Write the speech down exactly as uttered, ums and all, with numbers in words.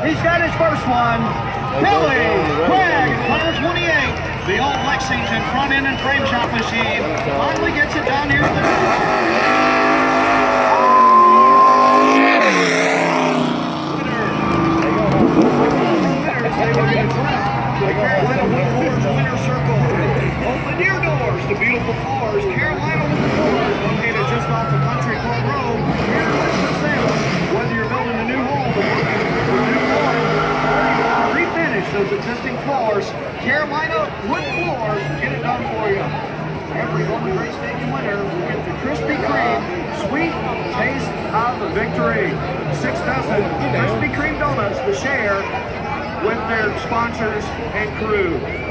He's got his first one. Billy Gregg, number twenty-eight. The old Lexington front end and frame shop machine finally gets it down here. The Carolina Wood Floors winner circle. Open your doors to beautiful floors. Carolina Wood Floors, located just off the Country Club Road here in Winston-Salem. Whether you're building a new home or looking for new flooring, or you want to refinish those existing floors, Carolina Wood Floors will get it done for you. Every Bowman Race Stadium winner will get the Krispy Kreme Sweet Taste of the Victory. Six dozen Krispy Kreme donuts to share with their sponsors and crew.